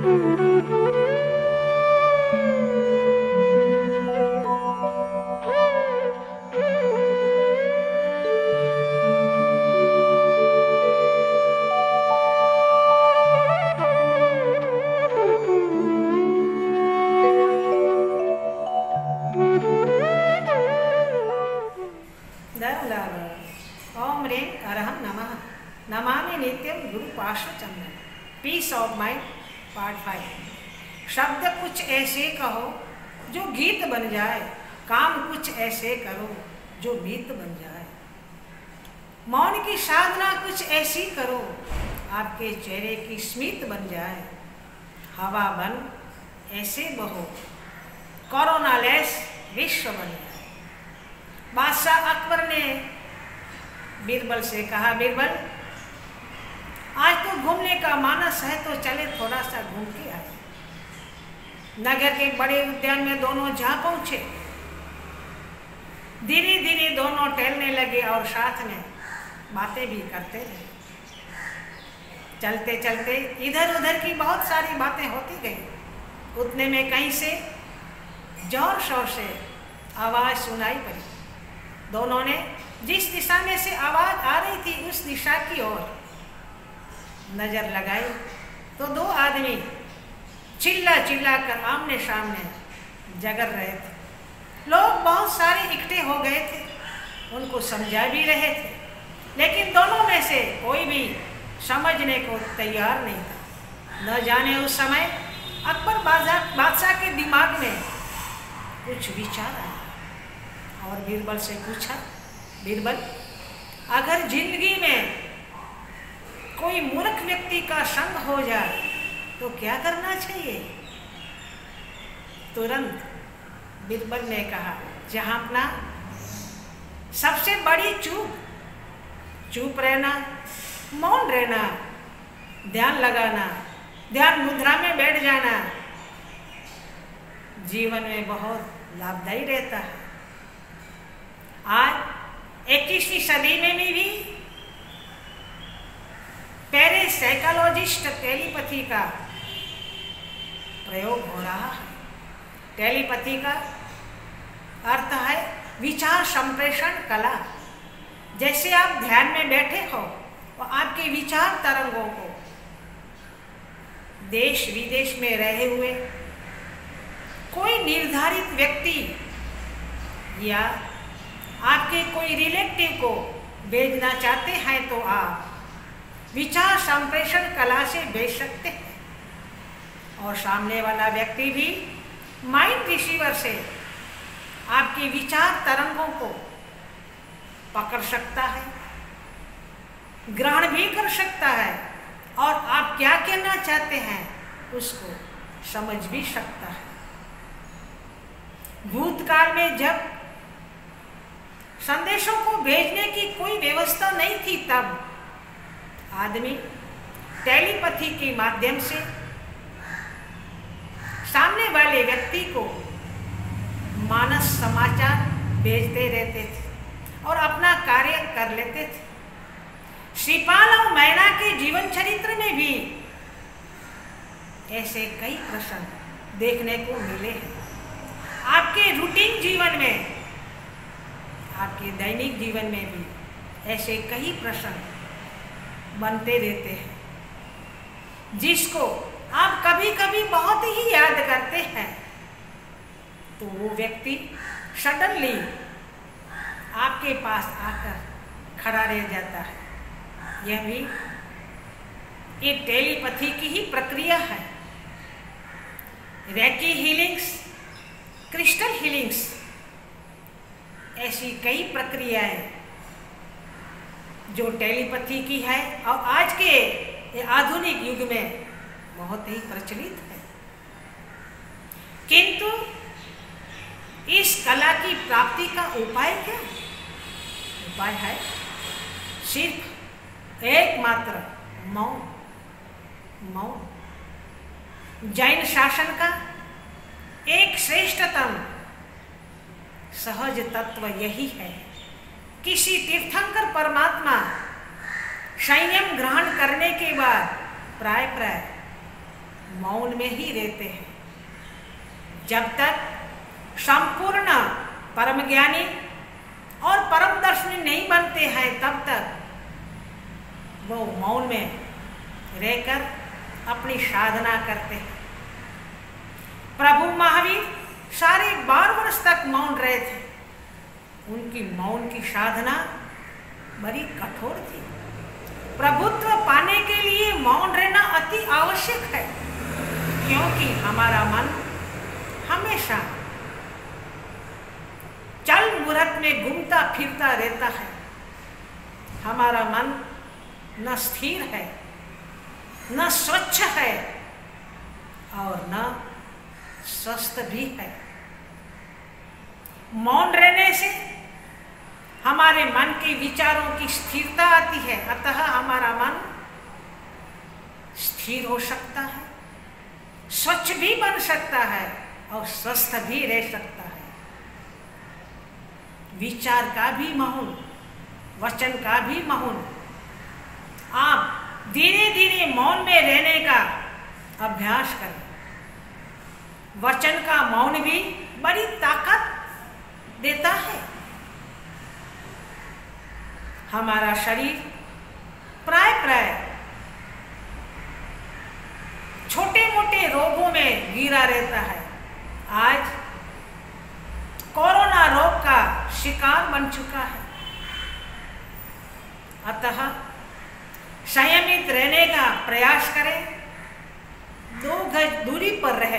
ओम ह्रीं अरहं नमः। नमामि नित्यं गुरु पार्श्वचंदन। Peace of mind part 5। शब्द कुछ ऐसे कहो जो गीत बन जाए, काम कुछ ऐसे करो जो मीत बन जाए। मौन की साधना कुछ ऐसी करो, आपके चेहरे की स्मित बन जाए। हवा बन ऐसे बहो, कोरोना लेस विश्व बन जाए। बादशाह अकबर ने बीरबल से कहा, बीरबल आज तो घूमने का मानस है तो चले थोड़ा सा घूम के आए। नगर के बड़े उद्यान में दोनों जा पहुंचे। धीरे धीरे दोनों टहलने लगे और साथ में बातें भी करते रहे। चलते चलते इधर उधर की बहुत सारी बातें होती गई। उतने में कहीं से जोर शोर से आवाज सुनाई पड़ी। दोनों ने जिस दिशा में से आवाज आ रही थी उस दिशा की ओर नजर लगाई तो दो आदमी चिल्ला चिल्ला कर आमने सामने जगर रहे थे। लोग बहुत सारे इकट्ठे हो गए थे, उनको समझा भी रहे थे, लेकिन दोनों में से कोई भी समझने को तैयार नहीं था। न जाने उस समय अकबर बादशाह के दिमाग में कुछ विचार आया और बीरबल से पूछा, बीरबल अगर जिंदगी में कोई मूर्ख व्यक्ति का संग हो जाए तो क्या करना चाहिए? तुरंत बीरबल ने कहा, जहांपना सबसे बड़ी चुप रहना, मौन रहना, ध्यान लगाना, ध्यान मुद्रा में बैठ जाना जीवन में बहुत लाभदायी रहता है। आज 21वीं सदी में भी पैरासाइकोलॉजिस्ट टेलीपैथी का प्रयोग हो रहा है। टेलीपैथी का अर्थ है विचार संप्रेषण कला। जैसे आप ध्यान में बैठे हो और आपके विचार तरंगों को देश विदेश में रहे हुए कोई निर्धारित व्यक्ति या आपके कोई रिलेटिव को भेजना चाहते हैं तो आप विचार संप्रेषण कला से भेज सकते हैं और सामने वाला व्यक्ति भी माइंड रिसीवर से आपके विचार तरंगों को पकड़ सकता है, ग्रहण भी कर सकता है और आप क्या कहना चाहते हैं उसको समझ भी सकता है। भूतकाल में जब संदेशों को भेजने की कोई व्यवस्था नहीं थी तब आदमी टेलीपैथी के माध्यम से सामने वाले व्यक्ति को मानस समाचार भेजते रहते थे और अपना कार्य कर लेते थे। श्रीपाल और मैना के जीवन चरित्र में भी ऐसे कई प्रसंग देखने को मिले हैं। आपके रूटीन जीवन में, आपके दैनिक जीवन में भी ऐसे कई प्रसंग बनते रहते हैं जिसको आप कभी कभी बहुत ही याद करते हैं तो वो व्यक्ति सडनली आपके पास आकर खड़ा रह जाता है। यह भी एक टेलीपैथी की ही प्रक्रिया है। रेकी हीलिंग्स, क्रिस्टल हीलिंग्स, ऐसी कई प्रक्रियाएं जो टेलीपैथी की है और आज के आधुनिक युग में बहुत ही प्रचलित है। किंतु इस कला की प्राप्ति का उपाय क्या है? उपाय है सिर्फ एकमात्र मौन। जैन शासन का एक श्रेष्ठतम सहज तत्व यही है। किसी तीर्थंकर परमात्मा संयम ग्रहण करने के बाद प्राय मौन में ही रहते हैं। जब तक संपूर्ण परम ज्ञानी और परम दर्शनी नहीं बनते हैं तब तक वो मौन में रहकर अपनी साधना करते हैं। प्रभु महावीर साढ़े 12 वर्ष तक मौन रहे थे। उनकी मौन की साधना बड़ी कठोर थी। प्रभुत्व पाने के लिए मौन रहना अति आवश्यक है, क्योंकि हमारा मन हमेशा चल मुहूर्त में घूमता फिरता रहता है। हमारा मन न स्थिर है, न स्वच्छ है और न स्वस्थ भी है। मौन रहने से हमारे मन के विचारों की स्थिरता आती है, अतः हमारा मन स्थिर हो सकता है, स्वच्छ भी बन सकता है और स्वस्थ भी रह सकता है। विचार का भी मौन, वचन का भी मौन। आप धीरे धीरे मौन में रहने का अभ्यास करें। वचन का मौन भी बड़ी ताकत देता है। हमारा शरीर प्राय छोटे मोटे रोगों में घिरा रहता है। आज कोरोना रोग का शिकार बन चुका है। अतः संयमित रहने का प्रयास करें, 2 गज दूरी पर रहे।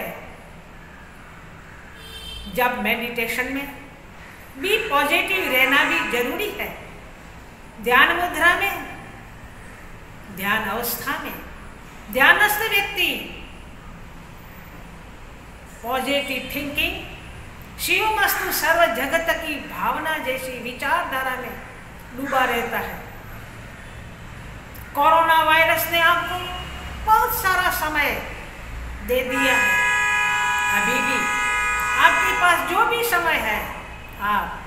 जब मेडिटेशन में भी पॉजिटिव रहना भी जरूरी है। ध्यान मुद्रा में, ध्यान अवस्था में ध्यानस्थ व्यक्ति पॉजिटिव थिंकिंग, शिवमस्तु सर्व जगत की भावना जैसी विचारधारा में डूबा रहता है। कोरोना वायरस ने आपको बहुत सारा समय दे दिया है। अभी भी आपके पास जो भी समय है, आप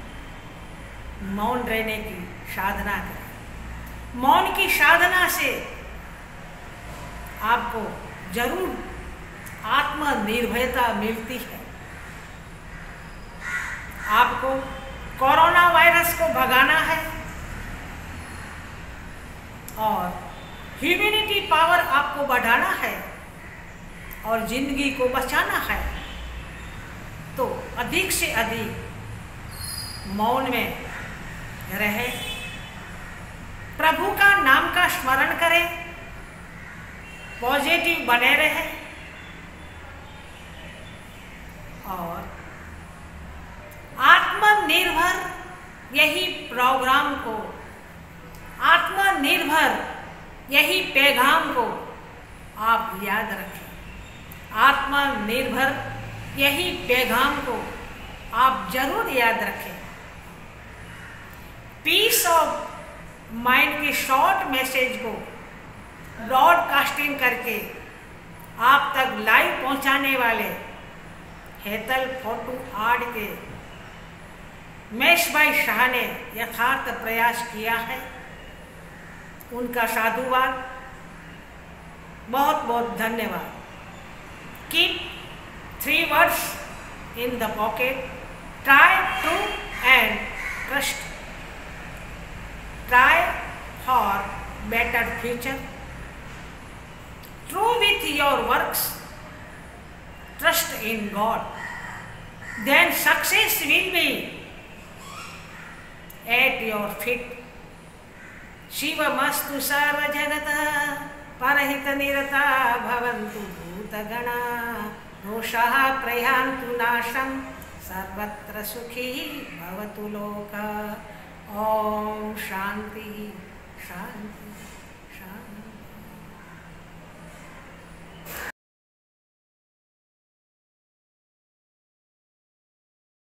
मौन रहने की साधना करें। मौन की साधना से आपको जरूर आत्मनिर्भरता मिलती है। आपको कोरोना वायरस को भगाना है और ह्यूमैनिटी पावर आपको बढ़ाना है और जिंदगी को बचाना है, तो अधिक से अधिक मौन में रहे, प्रभु का नाम का स्मरण करें, पॉजिटिव बने रहे और आत्मनिर्भर यही प्रोग्राम को, आत्मनिर्भर यही पैगाम को आप याद रखें। आत्मनिर्भर यही पैगाम को आप जरूर याद रखें। पीस ऑफ माइंड के शॉर्ट मैसेज को ब्रॉडकास्टिंग करके आप तक लाइव पहुंचाने वाले हेतल फोटो आर्ट के मेश भाई शाह ने यथार्थ प्रयास किया है। उनका साधुवाद, बहुत बहुत धन्यवाद। Keep 3 words in the pocket. Try to and trust. Try for better future. True with your works. Trust in God. Then success will be at your feet. शिवमस्तु सर्वजगतः परहितनिरता भवन्तु भूतगणा दोषाः प्रयान्तु नाशं सर्वत्र सुखी भवतु लोकः। ओम शांति शांति शांति।